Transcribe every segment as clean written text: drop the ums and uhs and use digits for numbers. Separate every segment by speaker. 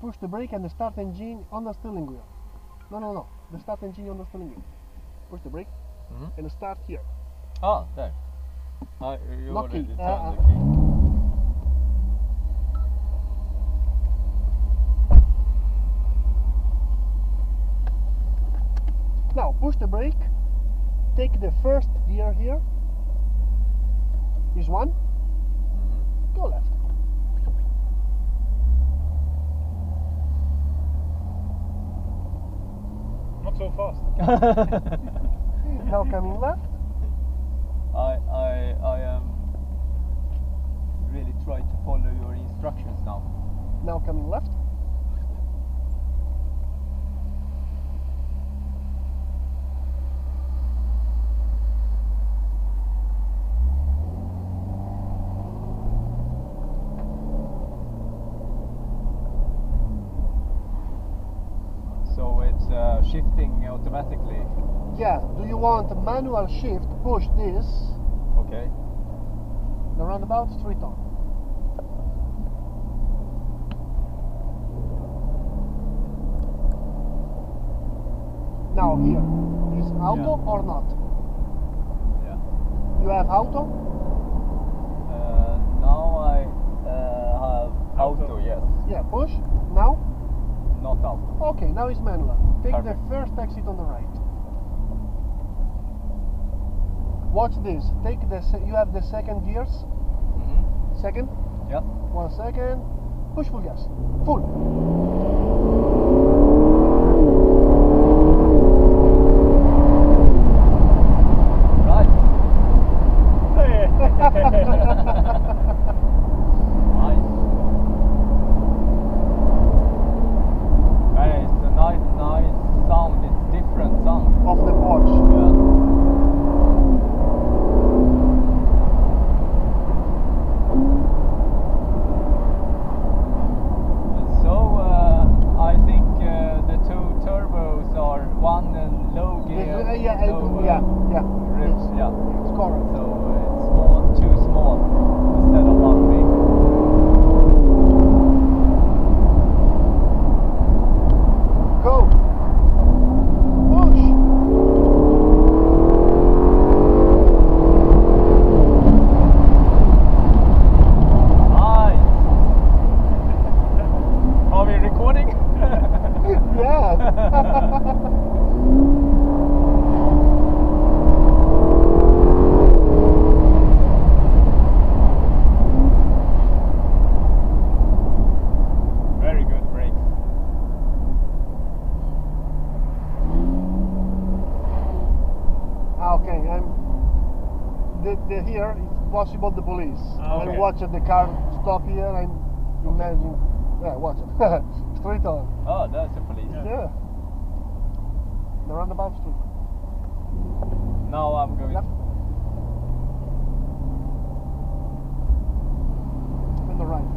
Speaker 1: push the brake and the start engine on the steering wheel. No. The start engine on the steering wheel. Push the brake and start here.
Speaker 2: Ah, there. You
Speaker 1: Not
Speaker 2: already
Speaker 1: key.
Speaker 2: turned the key.
Speaker 1: Now push the brake. Take the first gear here. Is one. Go left.
Speaker 3: Not so fast.
Speaker 1: Now coming left.
Speaker 2: I am really trying to follow your instructions now.
Speaker 1: Now coming left.
Speaker 2: So it's shifting automatically.
Speaker 1: Yeah. Do you want a manual shift? Push this.
Speaker 2: Okay.
Speaker 1: The roundabout straight on. Now here is auto or not?
Speaker 2: Yeah.
Speaker 1: You have auto?
Speaker 2: Now I have auto, yes.
Speaker 1: Yeah, push. Now?
Speaker 2: Not auto.
Speaker 1: Okay, now it's manual. Take
Speaker 2: Perfect.
Speaker 1: the first exit on the right. Watch this. Take you have the second gears. Second.
Speaker 2: Yeah.
Speaker 1: 1 second. Push full gas. Full.
Speaker 2: Right. Nice. Hey, it's a nice sound. It's different sound.
Speaker 1: Off the porch.
Speaker 2: Yeah. I think the two turbos are one and low gear.
Speaker 1: Yeah.
Speaker 2: Ribs,
Speaker 1: Yes.
Speaker 2: yeah.
Speaker 1: It's correct.
Speaker 2: So it's small, too small instead of one big.
Speaker 1: Go. Push.
Speaker 2: Nice. Are we recording?
Speaker 1: Yeah.
Speaker 2: Very good brakes.
Speaker 1: Okay, the here it's possible the police.
Speaker 2: Okay.
Speaker 1: I watch the car stop here and imagine. Yeah, watch it. Straight on.
Speaker 2: Oh, that's a police.
Speaker 1: Yeah. The roundabout street.
Speaker 2: Now I'm going.
Speaker 1: Left. And the right.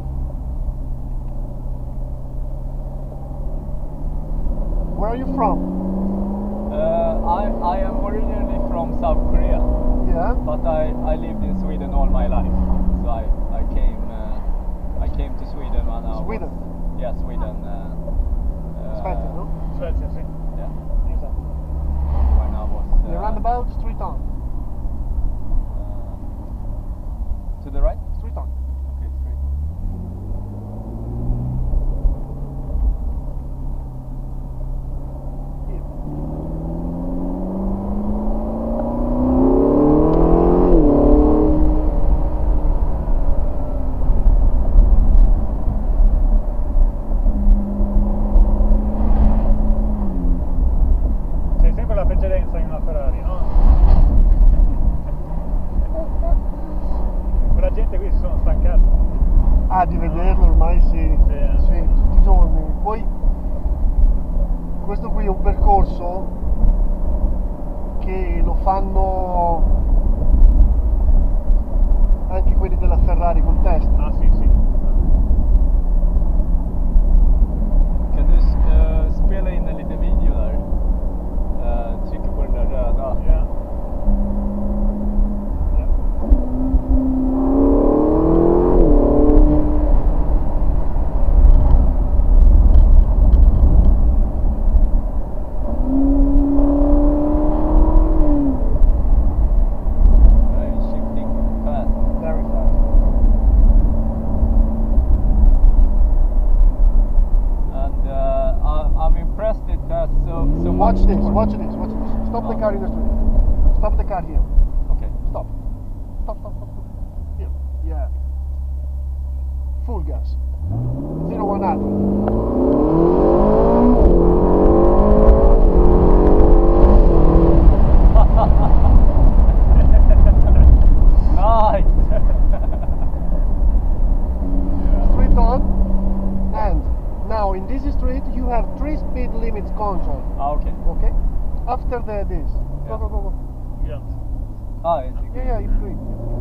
Speaker 1: Where are you from?
Speaker 2: I am originally from South Korea,
Speaker 1: Yeah.
Speaker 2: but I lived in Sweden all my life. So I came to Sweden when I was.
Speaker 1: Sweden.
Speaker 2: Yeah, Sweden.
Speaker 1: Svezia, no?
Speaker 3: Svezia, sì.
Speaker 2: Yeah,
Speaker 3: Esatto.
Speaker 2: when I was.
Speaker 1: The roundabout straight on.
Speaker 2: To the right.
Speaker 1: Straight on.
Speaker 2: Okay, straight.
Speaker 1: Here.
Speaker 3: Sei sempre la precedenza in una Ferrari, no? Quella gente qui si sono stancati.
Speaker 1: Ah, di vederlo ormai sì, sì, tutti i giorni. Poi questo qui è un percorso che lo fanno anche quelli della Ferrari col test.
Speaker 3: Ah sì, sì.
Speaker 2: Kan du spela in en liten video där? Trycka på den där röda.
Speaker 3: Ja. Ja.
Speaker 1: after this.
Speaker 2: Yeah.
Speaker 1: Go.
Speaker 3: Grönt.
Speaker 2: Ah, it's
Speaker 1: Yeah, it's green.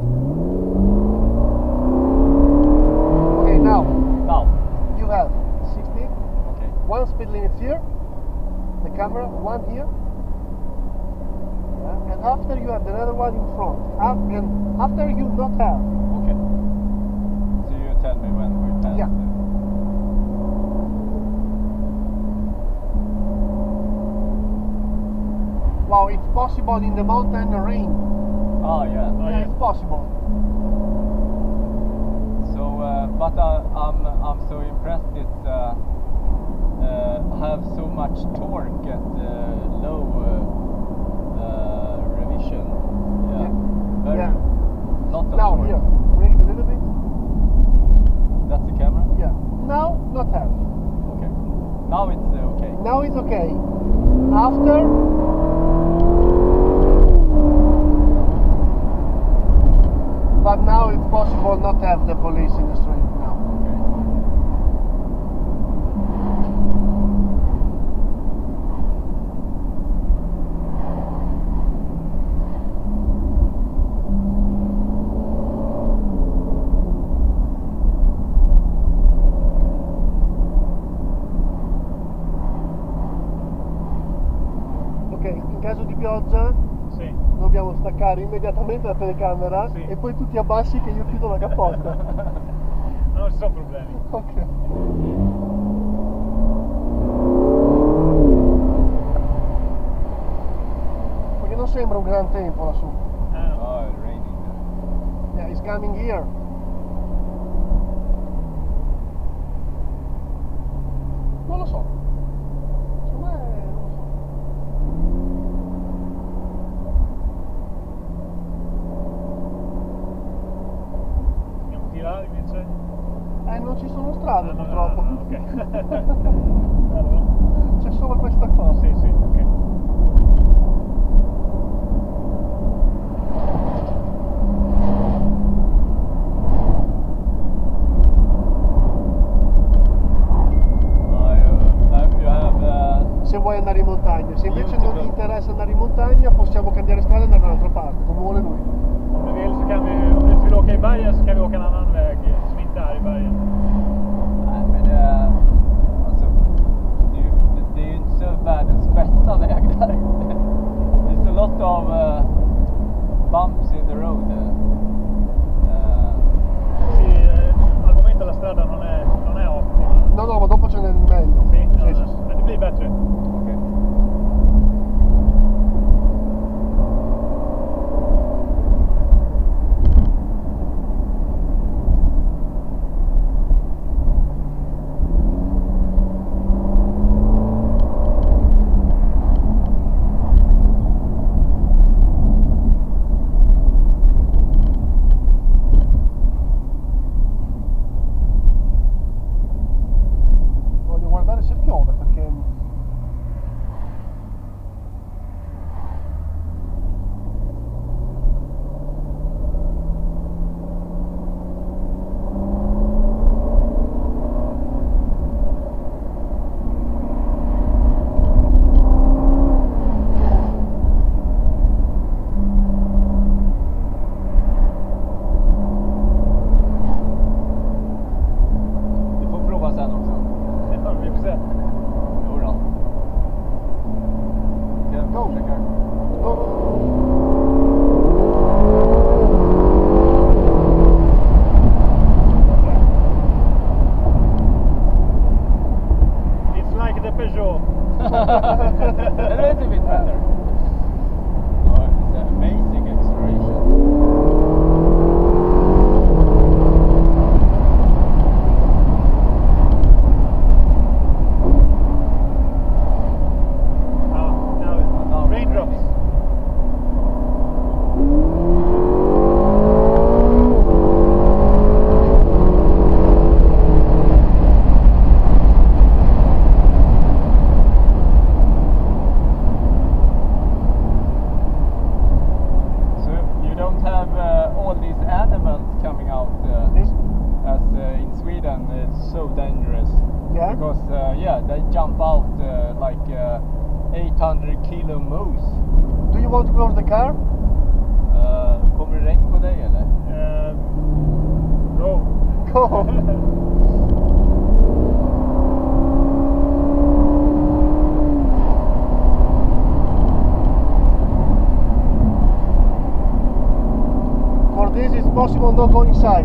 Speaker 1: Okay, now
Speaker 2: Now.
Speaker 1: you have 16.
Speaker 2: Okay.
Speaker 1: One speed limit here. The camera, one here. Yeah, and after you have another one in front. And after you not have.
Speaker 2: Okay. So you tell me when we pass.
Speaker 1: Yeah. Wow, it's possible in the mountain rain.
Speaker 2: Oh yeah.
Speaker 3: Oh,
Speaker 1: Yeah,
Speaker 3: yeah.
Speaker 1: it's possible.
Speaker 2: So, but I'm so impressed. It's have so much torque at low revision. Yeah.
Speaker 1: Yeah.
Speaker 2: Very.
Speaker 1: Yeah.
Speaker 2: Lot of
Speaker 1: Now
Speaker 2: torque.
Speaker 1: here, bring it a little bit.
Speaker 2: That's the camera.
Speaker 1: Yeah. Now not have.
Speaker 2: Okay. Now it's okay.
Speaker 1: Now it's okay. After. But now it's possible not to have the police in the street now.
Speaker 2: Okay.
Speaker 1: Ok, in caso di pioggia
Speaker 3: Sì.
Speaker 1: dobbiamo staccare immediatamente la telecamera
Speaker 3: Sì.
Speaker 1: e poi tu ti abbassi che io chiudo la cappotta.
Speaker 3: Non ci sono problemi.
Speaker 1: Ok. Perché non sembra un gran tempo lassù.
Speaker 3: No.
Speaker 2: Oh, it's raining.
Speaker 1: Yeah, it's coming here. Non lo so. Secondo me non lo so.
Speaker 3: Andiamo di là invece?
Speaker 1: Non ci sono strade
Speaker 3: Ah, no,
Speaker 1: purtroppo.
Speaker 3: no, ok. Allora.
Speaker 1: C'è solo questa cosa.
Speaker 3: Sì, sì, ok.
Speaker 2: You have
Speaker 1: Se vuoi andare in montagna, se invece non ti
Speaker 2: Beautiful.
Speaker 1: interessa andare in montagna possiamo cambiare strada e andare da un'altra parte, come vuole lui.
Speaker 3: Om du vill så kan vi, om du inte vill åka i bergen så kan vi åka en annan väg som inte är i bergen.
Speaker 2: Nej, men alltså, det är ju inte så världens bästa väg där. There's a lot of bumps in the road.
Speaker 3: Sì, al momento la strada non è ottima.
Speaker 1: No, ma dopo ce n'è meglio.
Speaker 3: Sì,
Speaker 1: Sì, sì.
Speaker 3: men det blir bättre.
Speaker 2: Okay.
Speaker 1: Voglio guardare se piove perché
Speaker 2: Du får prova sen också.
Speaker 3: Ja, vi får se.
Speaker 2: Jo då. Ska jag
Speaker 1: Go.
Speaker 2: försöka?
Speaker 3: It's like the Peugeot.
Speaker 2: A little bit better. Oh, it's an amazing acceleration.
Speaker 3: Now raindrops.
Speaker 2: So you don't have all these animals coming out
Speaker 1: This?
Speaker 2: as in Sweden. It's so dangerous
Speaker 1: Yeah?
Speaker 2: because yeah, they jump out like 800 kilo moose.
Speaker 1: Do you want to close the car?
Speaker 2: Kommer det regn på dig eller?
Speaker 3: Go.
Speaker 1: Go. For this it's possible not go inside.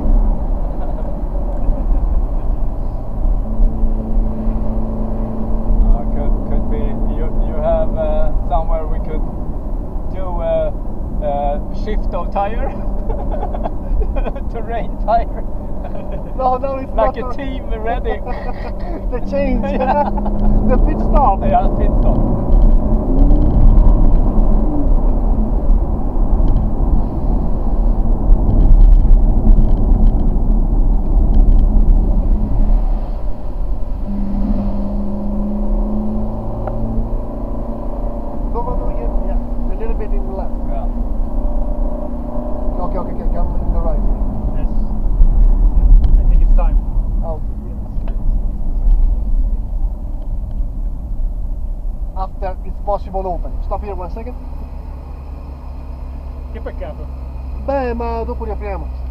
Speaker 2: Could be. You have somewhere we could do a shift of tire to rain tire.
Speaker 1: No, it's
Speaker 2: like
Speaker 1: not
Speaker 2: a team ready.
Speaker 1: The change.
Speaker 2: Yeah.
Speaker 1: The pit stop.
Speaker 2: Yeah, pit stop.
Speaker 1: Go, yeah. A little bit in the left.
Speaker 2: Yeah.
Speaker 1: Okay, come in the right.
Speaker 3: Yes. I think it's time.
Speaker 1: Out. Yes. After it's possible open. Stop here 1 second.
Speaker 3: Che peccato.
Speaker 1: Beh, ma dopo riapriamo.